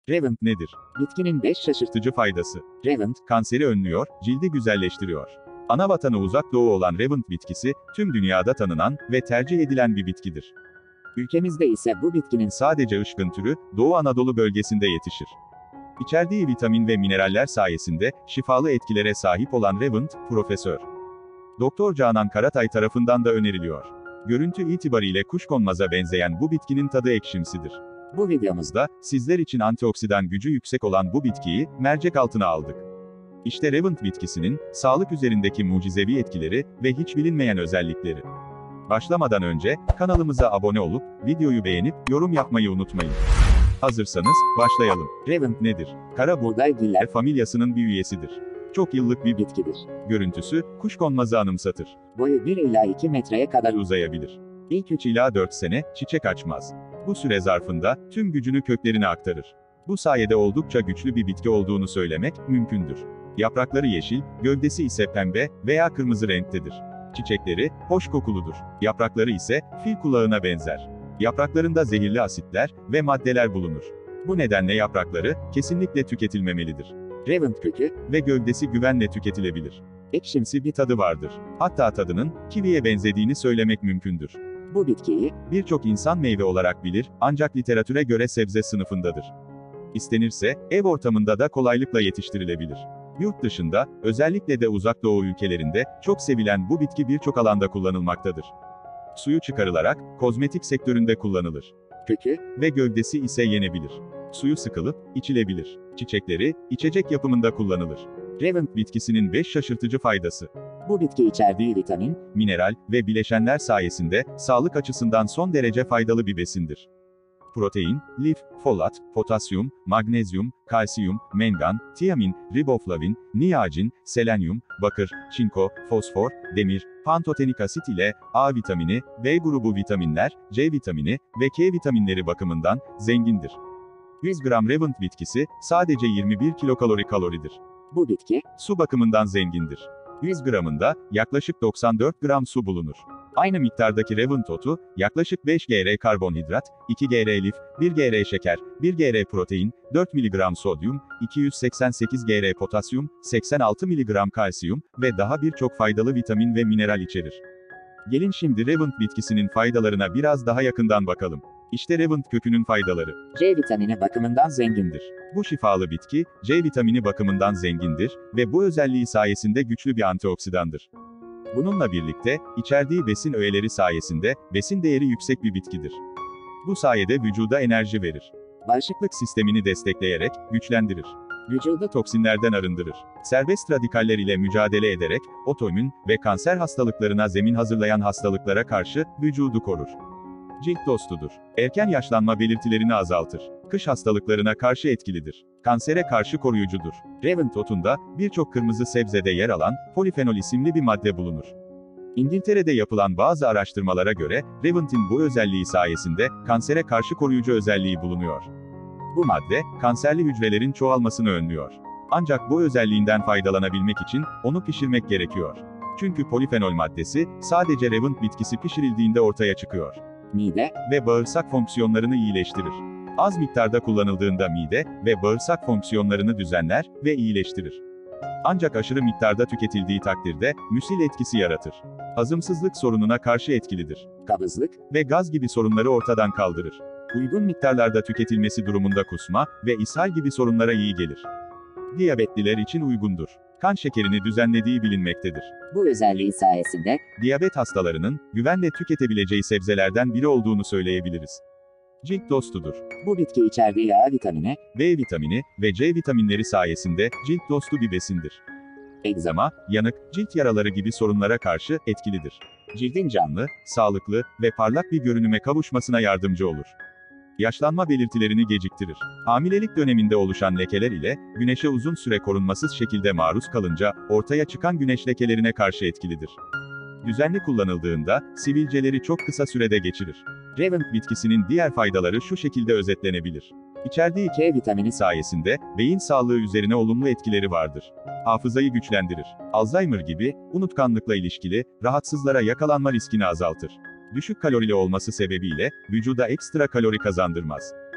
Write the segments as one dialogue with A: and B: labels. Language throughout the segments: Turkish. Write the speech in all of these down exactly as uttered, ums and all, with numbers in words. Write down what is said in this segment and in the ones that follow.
A: Revant nedir?
B: Bitkinin beş şaşırtıcı
A: Şaşırtıcı faydası.
B: Revant,
A: Kanseri önlüyor, cildi güzelleştiriyor. Ana vatanı Uzak Doğu olan Revant bitkisi, tüm dünyada tanınan ve tercih edilen bir bitkidir.
B: ülkemizde ise bu bitkinin
A: Sadece ışkın türü, Doğu Anadolu bölgesinde yetişir. İçerdiği vitamin ve mineraller sayesinde, şifalı etkilere sahip olan Revant, Profesör Doktor Canan Karatay tarafından da öneriliyor. Görüntü itibariyle kuşkonmaza benzeyen bu bitkinin tadı ekşimsidir.
B: bu videomuzda
A: Sizler için antioksidan gücü yüksek olan bu bitkiyi, mercek altına aldık. İşte Revant bitkisinin, sağlık üzerindeki mucizevi etkileri ve hiç bilinmeyen özellikleri. Başlamadan önce, kanalımıza abone olup, videoyu beğenip, yorum yapmayı unutmayın. Hazırsanız, başlayalım.
B: Revant
A: Nedir? Kara
B: buğdaygiller
A: familyasının bir üyesidir. Çok yıllık bir bitki.
B: bitkidir.
A: Görüntüsü, kuşkonmazı anımsatır.
B: Boyu bir ila iki metreye kadar
A: Uzayabilir. İlk üç ila dört sene, çiçek açmaz. Bu süre zarfında, tüm gücünü köklerine aktarır. Bu sayede oldukça güçlü bir bitki olduğunu söylemek, mümkündür. Yaprakları yeşil, gövdesi ise pembe veya kırmızı renktedir. Çiçekleri, hoş kokuludur. Yaprakları ise, fil kulağına benzer. Yapraklarında zehirli asitler ve maddeler bulunur. Bu nedenle yaprakları, kesinlikle tüketilmemelidir.
B: Revant kökü,
A: Ve gövdesi güvenle tüketilebilir. Ekşimsi bir tadı vardır. Hatta tadının, kiviye benzediğini söylemek mümkündür.
B: bu bitkiyi
A: Birçok insan meyve olarak bilir, ancak literatüre göre sebze sınıfındadır. İstenirse, ev ortamında da kolaylıkla yetiştirilebilir. Yurt dışında, özellikle de Uzak Doğu ülkelerinde, çok sevilen bu bitki birçok alanda kullanılmaktadır. Suyu çıkarılarak, kozmetik sektöründe kullanılır.
B: kökü,
A: Ve gövdesi ise yenebilir. Suyu sıkılıp, içilebilir. Çiçekleri, içecek yapımında kullanılır.
B: Revant
A: Bitkisinin beş şaşırtıcı faydası.
B: bu bitki içerdiği vitamin,
A: Mineral ve bileşenler sayesinde, sağlık açısından son derece faydalı bir besindir. Protein, lif, folat, potasyum, magnezyum, kalsiyum, mengan, tiamin, riboflavin, niacin, selenyum, bakır, çinko, fosfor, demir, pantotenik asit ile A vitamini, B grubu vitaminler, C vitamini ve K vitaminleri bakımından zengindir. yüz gram Revant bitkisi sadece yirmi bir kilokalori kaloridir.
B: bu bitki
A: Su bakımından zengindir. yüz gramında yaklaşık doksan dört gram su bulunur. Aynı miktardaki Revant otu, yaklaşık beş gram karbonhidrat, iki gram lif, bir gram şeker, bir gram protein, dört miligram sodyum, iki yüz seksen sekiz gram potasyum, seksen altı miligram kalsiyum ve daha birçok faydalı vitamin ve mineral içerir. Gelin şimdi Revant bitkisinin faydalarına biraz daha yakından bakalım. İşte Revant kökünün faydaları.
B: C vitamini bakımından zengindir.
A: Bu şifalı bitki, C vitamini bakımından zengindir ve bu özelliği sayesinde güçlü bir antioksidandır. Bununla birlikte, içerdiği besin öğeleri sayesinde, besin değeri yüksek bir bitkidir. Bu sayede vücuda enerji verir. Bağışıklık sistemini destekleyerek, güçlendirir. Vücudu toksinlerden arındırır. Serbest radikaller ile mücadele ederek, otoimmün ve kanser hastalıklarına zemin hazırlayan hastalıklara karşı, vücudu korur. Cilt dostudur. Erken yaşlanma belirtilerini azaltır. Kış hastalıklarına karşı etkilidir. Kansere karşı koruyucudur. Revant otunda, birçok kırmızı sebzede yer alan, polifenol isimli bir madde bulunur. İngiltere'de yapılan bazı araştırmalara göre, Revant'in bu özelliği sayesinde, kansere karşı koruyucu özelliği bulunuyor. Bu madde, kanserli hücrelerin çoğalmasını önlüyor. Ancak bu özelliğinden faydalanabilmek için, onu pişirmek gerekiyor. Çünkü polifenol maddesi, sadece Revant bitkisi pişirildiğinde ortaya çıkıyor.
B: Mide
A: Ve bağırsak fonksiyonlarını iyileştirir. Az miktarda kullanıldığında mide ve bağırsak fonksiyonlarını düzenler ve iyileştirir. Ancak aşırı miktarda tüketildiği takdirde, müsil etkisi yaratır. Hazımsızlık sorununa karşı etkilidir.
B: kabızlık,
A: Ve gaz gibi sorunları ortadan kaldırır. Uygun miktarlarda tüketilmesi durumunda kusma ve ishal gibi sorunlara iyi gelir. Diyabetliler için uygundur. Kan şekerini düzenlediği bilinmektedir.
B: bu özelliği sayesinde
A: Diyabet hastalarının, güvenle tüketebileceği sebzelerden biri olduğunu söyleyebiliriz. Cilt dostudur.
B: bu bitki içerdiği A vitamini,
A: B vitamini ve C vitaminleri sayesinde, cilt dostu bir besindir. Egzama, yanık, cilt yaraları gibi sorunlara karşı etkilidir. Cildin canlı, sağlıklı ve parlak bir görünüme kavuşmasına yardımcı olur. Yaşlanma belirtilerini geciktirir. Hamilelik döneminde oluşan lekeler ile, güneşe uzun süre korunmasız şekilde maruz kalınca, ortaya çıkan güneş lekelerine karşı etkilidir. Düzenli kullanıldığında, sivilceleri çok kısa sürede geçirir. Revant bitkisinin diğer faydaları şu şekilde özetlenebilir. İçerdiği
B: K vitamini
A: sayesinde, beyin sağlığı üzerine olumlu etkileri vardır. Hafızayı güçlendirir. Alzheimer gibi, unutkanlıkla ilişkili, rahatsızlara yakalanma riskini azaltır. Düşük kalorili olması sebebiyle, vücuda ekstra kalori kazandırmaz.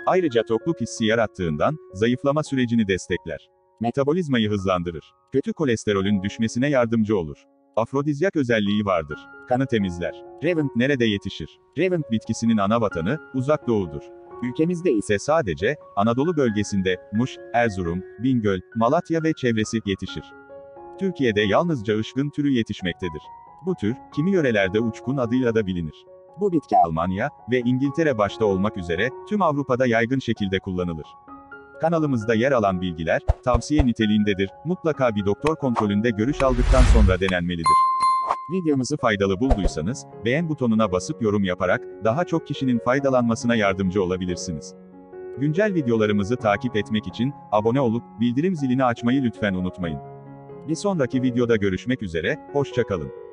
A: Ayrıca tokluk hissi yarattığından, zayıflama sürecini destekler. Metabolizmayı hızlandırır. Kötü kolesterolün düşmesine yardımcı olur. Afrodizyak özelliği vardır. Kanı temizler. Revant nerede yetişir? Revant bitkisinin ana vatanı, Uzak Doğu'dur. Ülkemizde ise sadece, Anadolu bölgesinde, Muş, Erzurum, Bingöl, Malatya ve çevresi yetişir. Türkiye'de yalnızca ışkın türü yetişmektedir. Bu tür, kimi yörelerde uçkun adıyla da bilinir. Bu bitki Almanya ve İngiltere başta olmak üzere, tüm Avrupa'da yaygın şekilde kullanılır. Kanalımızda yer alan bilgiler, tavsiye niteliğindedir, mutlaka bir doktor kontrolünde görüş aldıktan sonra denenmelidir. Videomuzu faydalı bulduysanız, beğen butonuna basıp yorum yaparak, daha çok kişinin faydalanmasına yardımcı olabilirsiniz. Güncel videolarımızı takip etmek için, abone olup, bildirim zilini açmayı lütfen unutmayın. Bir sonraki videoda görüşmek üzere, hoşça kalın.